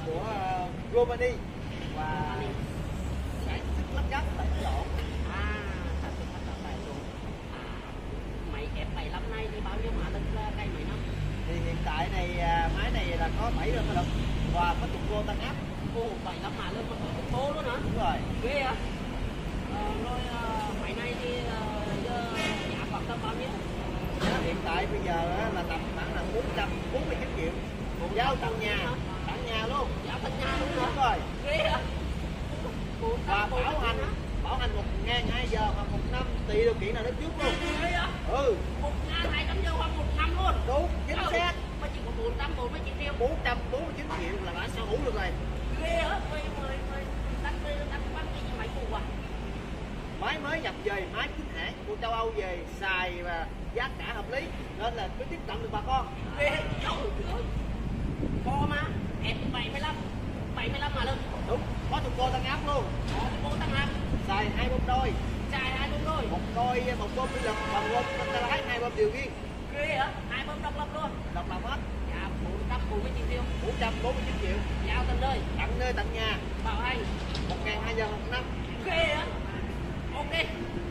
của Romani và sản xuất lắp ráp tại Ấn Độ. Sản xuất lắp ráp tại Ấn Độ. Máy F75 này thì bao nhiêu mã lực cây mấy năm? Thì hiện tại này máy này là có 7 rơm lực và có trục cô tăng áp. 75 mã lực mà có trục cô luôn hả? Đúng rồi. Ghê hả? Rồi máy này thì giờ giá khoảng tầm bao nhiêu? Giá hiện tại bây giờ là tầm khoảng là 449 triệu. Giao tận nhà luôn. Giao tận nhà luôn hả? Đúng rồi. Ghê hả? Và bảo hành 1.200 giờ hoặc 1 năm tùy điều kiện nào đến trước luôn. Ghê hả? 1.200 giờ hoặc 1 năm luôn. Đúng, chính xác. Mà chỉ có 449 triệu. 449 triệu là đã sở hữu được rồi. Ghê hả? Mày đặt bán cái máy cũ à? Máy mới nhập về, máy chính hãng của châu Âu về xài và giá cả hợp lý nên là mới tiếp cận được bà con. Ghê, trời ơi. Có mà, F75 mà lực. Đúng, có trục cô tăng áp luôn. Có trục cô tăng áp. Xài 2 bơm đôi. Xài 2 bơm đôi. Một bơm thủy lực và một bơm tay lái, 2 bơm điều khiển. Ghê hả? 2 bơm độc lập luôn. Độc lập hết. Dạ 449 triệu. 449 triệu. Giao tận nơi tận nhà. Bảo hành 1.200 giờ một năm. Ghê hả? Ok.